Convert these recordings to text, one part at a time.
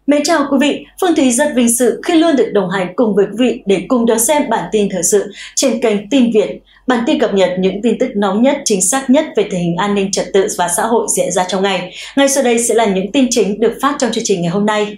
Mến chào quý vị, Phương Thúy rất vinh dự khi luôn được đồng hành cùng với quý vị để cùng đón xem bản tin thời sự trên kênh Tin Việt. Bản tin cập nhật những tin tức nóng nhất, chính xác nhất về tình hình an ninh trật tự và xã hội diễn ra trong ngày. Ngay sau đây sẽ là những tin chính được phát trong chương trình ngày hôm nay.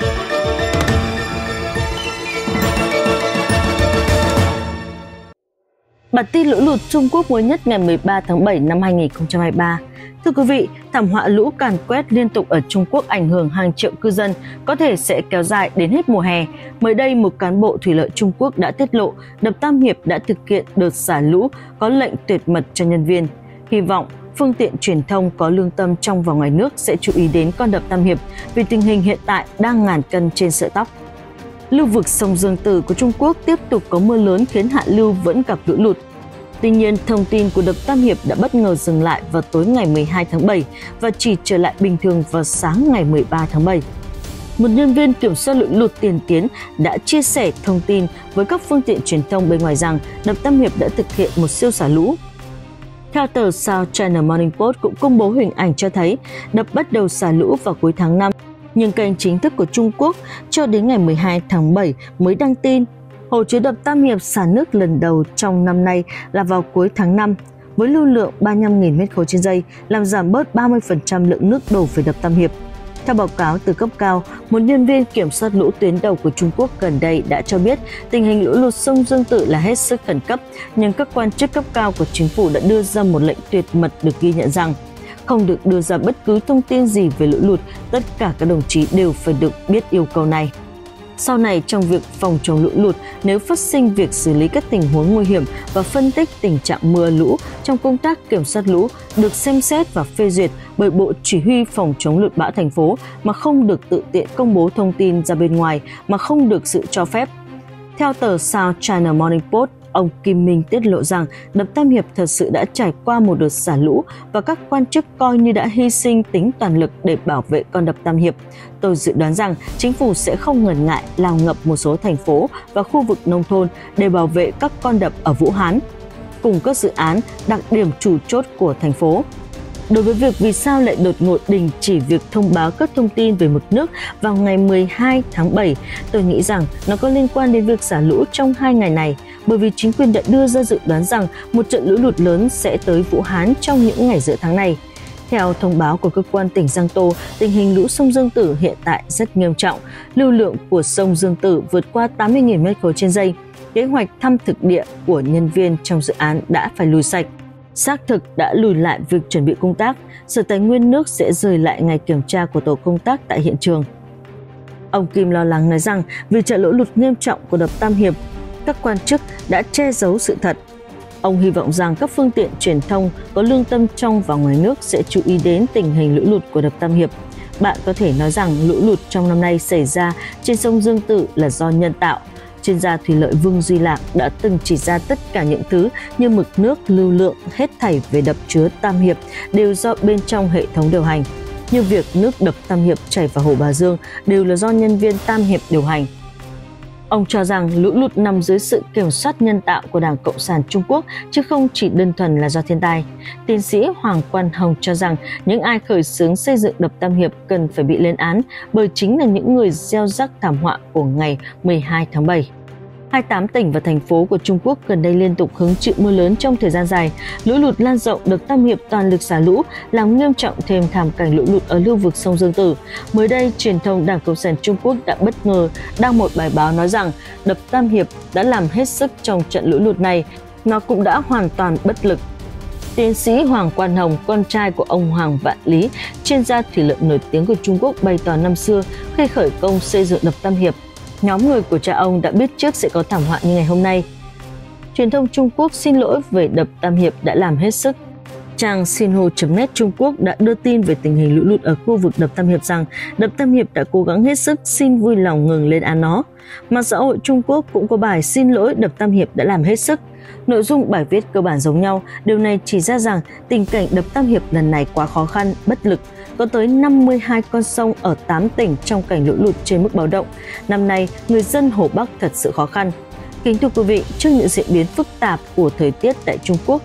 Bản tin lũ lụt Trung Quốc mới nhất ngày 13 tháng 7 năm 2023. Thưa quý vị, thảm họa lũ càn quét liên tục ở Trung Quốc ảnh hưởng hàng triệu cư dân, có thể sẽ kéo dài đến hết mùa hè. Mới đây, một cán bộ thủy lợi Trung Quốc đã tiết lộ đập Tam Hiệp đã thực hiện đợt xả lũ có lệnh tuyệt mật cho nhân viên. Hy vọng phương tiện truyền thông có lương tâm trong và ngoài nước sẽ chú ý đến con đập Tam Hiệp vì tình hình hiện tại đang ngàn cân trên sợi tóc. Lưu vực sông Dương Tử của Trung Quốc tiếp tục có mưa lớn khiến hạ lưu vẫn gặp lũ lụt. Tuy nhiên, thông tin của đập Tam Hiệp đã bất ngờ dừng lại vào tối ngày 12 tháng 7 và chỉ trở lại bình thường vào sáng ngày 13 tháng 7. Một nhân viên kiểm soát lũ lụt Tiền Tiến đã chia sẻ thông tin với các phương tiện truyền thông bên ngoài rằng đập Tam Hiệp đã thực hiện một siêu xả lũ. Theo tờ South China Morning Post cũng công bố hình ảnh cho thấy đập bắt đầu xả lũ vào cuối tháng 5, nhưng kênh chính thức của Trung Quốc cho đến ngày 12 tháng 7 mới đăng tin hồ chứa đập Tam Hiệp xả nước lần đầu trong năm nay là vào cuối tháng 5 với lưu lượng 35.000 m3 trên giây, làm giảm bớt 30% lượng nước đổ về đập Tam Hiệp. Theo báo cáo từ cấp cao, một nhân viên kiểm soát lũ tuyến đầu của Trung Quốc gần đây đã cho biết tình hình lũ lụt sông Dương Tử là hết sức khẩn cấp, nhưng các quan chức cấp cao của chính phủ đã đưa ra một lệnh tuyệt mật được ghi nhận rằng không được đưa ra bất cứ thông tin gì về lũ lụt, tất cả các đồng chí đều phải được biết yêu cầu này. Sau này, trong việc phòng chống lũ lụt, nếu phát sinh việc xử lý các tình huống nguy hiểm và phân tích tình trạng mưa lũ trong công tác kiểm soát lũ được xem xét và phê duyệt bởi Bộ Chỉ huy Phòng chống lụt bão thành phố mà không được tự tiện công bố thông tin ra bên ngoài mà không được sự cho phép. Theo tờ South China Morning Post, ông Kim Minh tiết lộ rằng đập Tam Hiệp thật sự đã trải qua một đợt xả lũ và các quan chức coi như đã hy sinh tính toàn lực để bảo vệ con đập Tam Hiệp. Tôi dự đoán rằng chính phủ sẽ không ngần ngại làm ngập một số thành phố và khu vực nông thôn để bảo vệ các con đập ở Vũ Hán, cùng các dự án đặc điểm chủ chốt của thành phố. Đối với việc vì sao lại đột ngột đình chỉ việc thông báo các thông tin về mực nước vào ngày 12 tháng 7, tôi nghĩ rằng nó có liên quan đến việc xả lũ trong 2 ngày này, bởi vì chính quyền đã đưa ra dự đoán rằng một trận lũ lụt lớn sẽ tới Vũ Hán trong những ngày giữa tháng này. Theo thông báo của cơ quan tỉnh Giang Tô, tình hình lũ sông Dương Tử hiện tại rất nghiêm trọng, lưu lượng của sông Dương Tử vượt qua 80.000 m3 trên giây. Kế hoạch thăm thực địa của nhân viên trong dự án đã phải lùi sạch. Xác thực đã lùi lại việc chuẩn bị công tác, Sở Tài nguyên nước sẽ rời lại ngày kiểm tra của tổ công tác tại hiện trường. Ông Kim lo lắng nói rằng vì trận lũ lụt nghiêm trọng của đập Tam Hiệp, các quan chức đã che giấu sự thật. Ông hy vọng rằng các phương tiện truyền thông có lương tâm trong và ngoài nước sẽ chú ý đến tình hình lũ lụt của đập Tam Hiệp. Bạn có thể nói rằng lũ lụt trong năm nay xảy ra trên sông Dương Tử là do nhân tạo. Chuyên gia thủy lợi Vương Duy Lạc đã từng chỉ ra tất cả những thứ như mực nước, lưu lượng, hết thảy về đập chứa Tam Hiệp đều do bên trong hệ thống điều hành. Như việc nước đập Tam Hiệp chảy vào hồ Bà Dương đều là do nhân viên Tam Hiệp điều hành. Ông cho rằng lũ lụt nằm dưới sự kiểm soát nhân tạo của Đảng Cộng sản Trung Quốc chứ không chỉ đơn thuần là do thiên tai. Tiến sĩ Hoàng Quang Hồng cho rằng những ai khởi xướng xây dựng đập Tam Hiệp cần phải bị lên án bởi chính là những người gieo rắc thảm họa của ngày 12 tháng 7. 28 tỉnh và thành phố của Trung Quốc gần đây liên tục hứng chịu mưa lớn trong thời gian dài. Lũ lụt lan rộng, đập Tam Hiệp toàn lực xả lũ, làm nghiêm trọng thêm thảm cảnh lũ lụt ở lưu vực sông Dương Tử. Mới đây, truyền thông Đảng Cộng sản Trung Quốc đã bất ngờ đăng một bài báo nói rằng đập Tam Hiệp đã làm hết sức trong trận lũ lụt này, nó cũng đã hoàn toàn bất lực. Tiến sĩ Hoàng Quang Hồng, con trai của ông Hoàng Vạn Lý, chuyên gia thủy lợi nổi tiếng của Trung Quốc, bày tỏ năm xưa khi khởi công xây dựng đập Tam Hiệp, nhóm người của cha ông đã biết trước sẽ có thảm họa như ngày hôm nay. Truyền thông Trung Quốc xin lỗi về đập Tam Hiệp đã làm hết sức. Trang Xinhua.net Trung Quốc đã đưa tin về tình hình lũ lụt ở khu vực đập Tam Hiệp rằng đập Tam Hiệp đã cố gắng hết sức, xin vui lòng ngừng lên án nó. Mạng xã hội Trung Quốc cũng có bài xin lỗi đập Tam Hiệp đã làm hết sức. Nội dung bài viết cơ bản giống nhau, điều này chỉ ra rằng tình cảnh đập Tam Hiệp lần này quá khó khăn, bất lực. Có tới 52 con sông ở 8 tỉnh trong cảnh lũ lụt trên mức báo động. Năm nay, người dân Hồ Bắc thật sự khó khăn. Kính thưa quý vị, trước những diễn biến phức tạp của thời tiết tại Trung Quốc,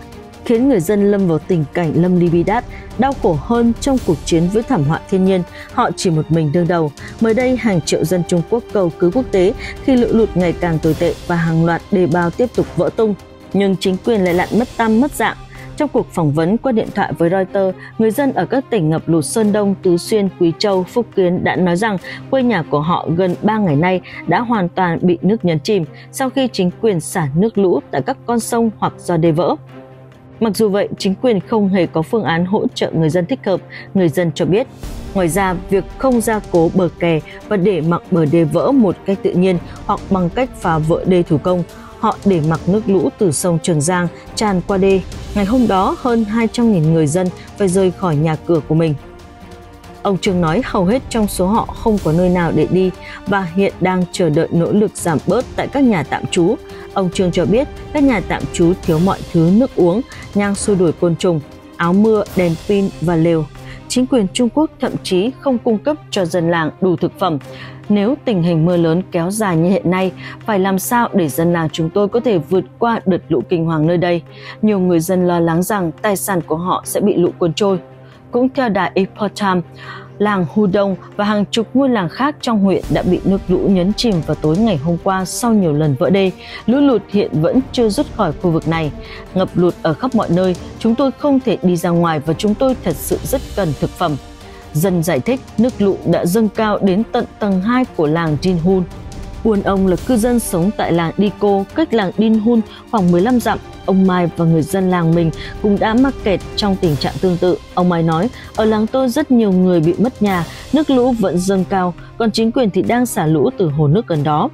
khiến người dân lâm vào tình cảnh lâm ly bi đát, đau khổ hơn trong cuộc chiến với thảm họa thiên nhiên. Họ chỉ một mình đương đầu. Mới đây, hàng triệu dân Trung Quốc cầu cứu quốc tế khi lũ lụt ngày càng tồi tệ và hàng loạt đê bao tiếp tục vỡ tung. Nhưng chính quyền lại lặn mất tăm mất dạng. Trong cuộc phỏng vấn qua điện thoại với Reuters, người dân ở các tỉnh ngập lụt Sơn Đông, Tứ Xuyên, Quý Châu, Phúc Kiến đã nói rằng quê nhà của họ gần 3 ngày nay đã hoàn toàn bị nước nhấn chìm sau khi chính quyền xả nước lũ tại các con sông hoặc do đê vỡ. Mặc dù vậy, chính quyền không hề có phương án hỗ trợ người dân thích hợp, người dân cho biết. Ngoài ra, việc không gia cố bờ kè và để mặc bờ đê vỡ một cách tự nhiên hoặc bằng cách phá vỡ đê thủ công, họ để mặc nước lũ từ sông Trường Giang tràn qua đê. Ngày hôm đó, hơn 200.000 người dân phải rời khỏi nhà cửa của mình. Ông Trương nói hầu hết trong số họ không có nơi nào để đi và hiện đang chờ đợi nỗ lực giảm bớt tại các nhà tạm trú. Ông Trương cho biết các nhà tạm trú thiếu mọi thứ nước uống, nhang xua đuổi côn trùng, áo mưa, đèn pin và lều. Chính quyền Trung Quốc thậm chí không cung cấp cho dân làng đủ thực phẩm. Nếu tình hình mưa lớn kéo dài như hiện nay, phải làm sao để dân làng chúng tôi có thể vượt qua đợt lũ kinh hoàng nơi đây? Nhiều người dân lo lắng rằng tài sản của họ sẽ bị lũ cuốn trôi. Cũng theo đài Epoch Times, làng Hudong và hàng chục ngôi làng khác trong huyện đã bị nước lũ nhấn chìm vào tối ngày hôm qua sau nhiều lần vỡ đê. Lũ lụt hiện vẫn chưa rút khỏi khu vực này. Ngập lụt ở khắp mọi nơi, chúng tôi không thể đi ra ngoài và chúng tôi thật sự rất cần thực phẩm. Dân giải thích nước lũ đã dâng cao đến tận tầng 2 của làng Dinhun. Buôn ông là cư dân sống tại làng Diko, cách làng Dinhun khoảng 15 dặm. Ông Mai và người dân làng mình cũng đã mắc kẹt trong tình trạng tương tự. Ông Mai nói, ở làng tôi rất nhiều người bị mất nhà, nước lũ vẫn dâng cao, còn chính quyền thì đang xả lũ từ hồ nước gần đó.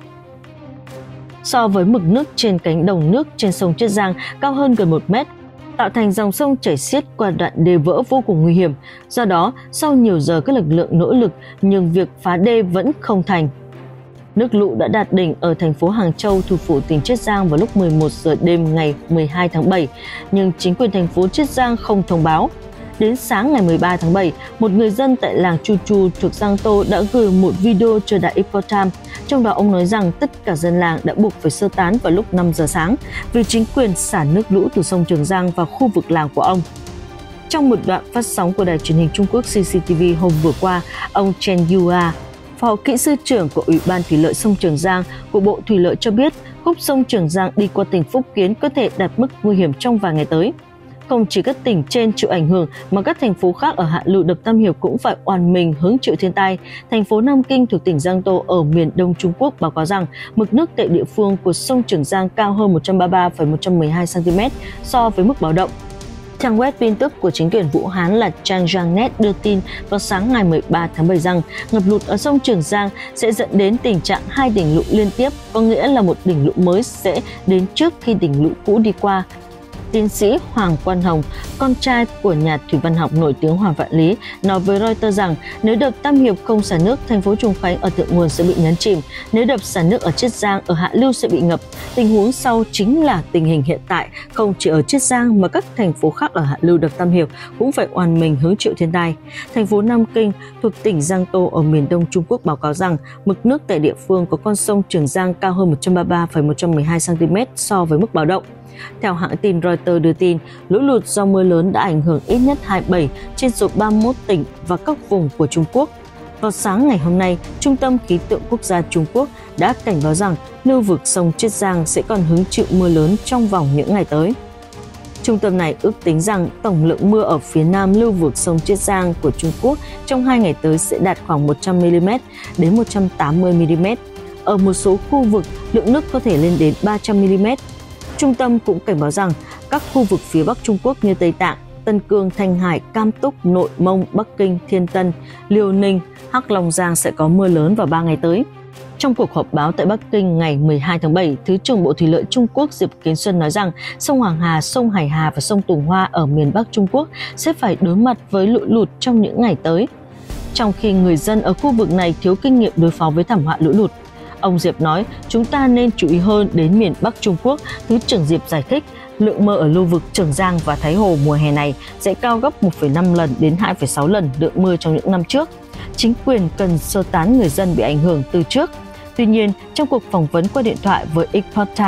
So với mực nước trên cánh đồng nước trên sông Chiết Giang cao hơn gần 1 mét, tạo thành dòng sông chảy xiết qua đoạn đê vỡ vô cùng nguy hiểm. Do đó, sau nhiều giờ các lực lượng nỗ lực, nhưng việc phá đê vẫn không thành. Nước lũ đã đạt đỉnh ở thành phố Hàng Châu, thủ phủ tỉnh Chiết Giang vào lúc 11 giờ đêm ngày 12 tháng 7, nhưng chính quyền thành phố Chiết Giang không thông báo. Đến sáng ngày 13 tháng 7, một người dân tại làng Chu Chu thuộc Giang Tô đã gửi một video cho đài Epoch Times. Trong đó ông nói rằng tất cả dân làng đã buộc phải sơ tán vào lúc 5 giờ sáng vì chính quyền xả nước lũ từ sông Trường Giang vào khu vực làng của ông. Trong một đoạn phát sóng của đài truyền hình Trung Quốc CCTV hôm vừa qua, ông Chen Yua, Phó kỹ sư trưởng của Ủy ban Thủy lợi sông Trường Giang của Bộ Thủy lợi cho biết khúc sông Trường Giang đi qua tỉnh Phúc Kiến có thể đạt mức nguy hiểm trong vài ngày tới. Không chỉ các tỉnh trên chịu ảnh hưởng mà các thành phố khác ở hạ lưu đập Tam Hiệp cũng phải oàn mình hứng chịu thiên tai. Thành phố Nam Kinh thuộc tỉnh Giang Tô ở miền đông Trung Quốc báo cáo rằng mực nước tại địa phương của sông Trường Giang cao hơn 133,112 cm so với mức báo động. Trang web tin tức của chính quyền Vũ Hán là Changjiang.net đưa tin vào sáng ngày 13 tháng 7 rằng ngập lụt ở sông Trường Giang sẽ dẫn đến tình trạng hai đỉnh lũ liên tiếp, có nghĩa là một đỉnh lũ mới sẽ đến trước khi đỉnh lũ cũ đi qua. Tiến sĩ Hoàng Quang Hồng, con trai của nhà thủy văn học nổi tiếng Hoàng Vạn Lý, nói với Reuters rằng nếu đập Tam Hiệp không xả nước, thành phố Trùng Khánh ở thượng nguồn sẽ bị nhấn chìm. Nếu đập xả nước ở Chiết Giang ở hạ lưu sẽ bị ngập. Tình huống sau chính là tình hình hiện tại, không chỉ ở Chiết Giang mà các thành phố khác ở hạ lưu đập Tam Hiệp cũng phải oàn mình hứng chịu thiên tai. Thành phố Nam Kinh thuộc tỉnh Giang Tô ở miền đông Trung Quốc báo cáo rằng mực nước tại địa phương có con sông Trường Giang cao hơn 133,112 cm so với mức báo động. Theo hãng tin Reuters đưa tin, lũ lụt do mưa lớn đã ảnh hưởng ít nhất 27 trên số 31 tỉnh và các vùng của Trung Quốc. Vào sáng ngày hôm nay, Trung tâm Khí tượng Quốc gia Trung Quốc đã cảnh báo rằng lưu vực sông Chiết Giang sẽ còn hứng chịu mưa lớn trong vòng những ngày tới. Trung tâm này ước tính rằng tổng lượng mưa ở phía nam lưu vực sông Chiết Giang của Trung Quốc trong 2 ngày tới sẽ đạt khoảng 100 mm đến 180 mm. Ở một số khu vực, lượng nước có thể lên đến 300 mm. Trung tâm cũng cảnh báo rằng các khu vực phía Bắc Trung Quốc như Tây Tạng, Tân Cương, Thanh Hải, Cam Túc, Nội Mông, Bắc Kinh, Thiên Tân, Liêu Ninh, Hắc Long Giang sẽ có mưa lớn vào 3 ngày tới. Trong cuộc họp báo tại Bắc Kinh ngày 12 tháng 7, Thứ trưởng Bộ Thủy lợi Trung Quốc Diệp Kiến Xuân nói rằng sông Hoàng Hà, sông Hải Hà và sông Tùng Hoa ở miền Bắc Trung Quốc sẽ phải đối mặt với lũ lụt trong những ngày tới, trong khi người dân ở khu vực này thiếu kinh nghiệm đối phó với thảm họa lũ lụt. Ông Diệp nói, chúng ta nên chú ý hơn đến miền Bắc Trung Quốc. Thứ trưởng Diệp giải thích, lượng mưa ở lưu vực Trường Giang và Thái Hồ mùa hè này sẽ cao gấp 1,5 lần đến 2,6 lần lượng mưa trong những năm trước. Chính quyền cần sơ tán người dân bị ảnh hưởng từ trước. Tuy nhiên, trong cuộc phỏng vấn qua điện thoại với Epoch Times,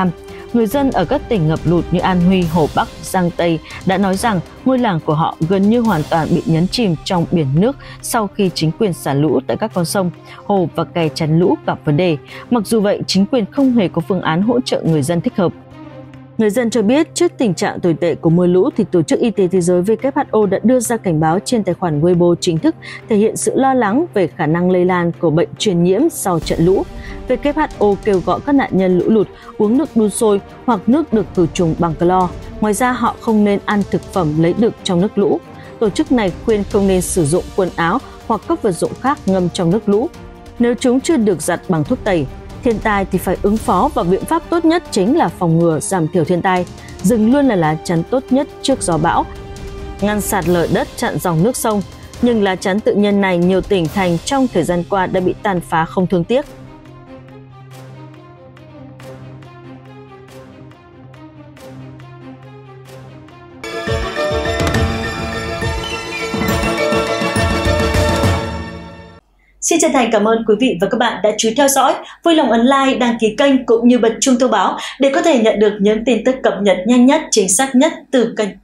Người dân ở các tỉnh ngập lụt như An Huy, Hồ Bắc, Giang Tây đã nói rằng ngôi làng của họ gần như hoàn toàn bị nhấn chìm trong biển nước sau khi chính quyền xả lũ tại các con sông, hồ và kè chắn lũ gặp vấn đề. Mặc dù vậy, chính quyền không hề có phương án hỗ trợ người dân thích hợp. Người dân cho biết trước tình trạng tồi tệ của mưa lũ thì Tổ chức Y tế Thế giới WHO đã đưa ra cảnh báo trên tài khoản Weibo chính thức thể hiện sự lo lắng về khả năng lây lan của bệnh truyền nhiễm sau trận lũ. WHO kêu gọi các nạn nhân lũ lụt uống nước đun sôi hoặc nước được khử trùng bằng clo. Ngoài ra họ không nên ăn thực phẩm lấy được trong nước lũ. Tổ chức này khuyên không nên sử dụng quần áo hoặc các vật dụng khác ngâm trong nước lũ nếu chúng chưa được giặt bằng thuốc tẩy. Thiên tai thì phải ứng phó và biện pháp tốt nhất chính là phòng ngừa giảm thiểu thiên tai. Rừng luôn là lá chắn tốt nhất trước gió bão, ngăn sạt lở đất chặn dòng nước sông. Nhưng lá chắn tự nhiên này nhiều tỉnh thành trong thời gian qua đã bị tàn phá không thương tiếc. Xin chân thành cảm ơn quý vị và các bạn đã chú ý theo dõi. Vui lòng ấn like, đăng ký kênh cũng như bật chuông thông báo để có thể nhận được những tin tức cập nhật nhanh nhất, chính xác nhất từ kênh.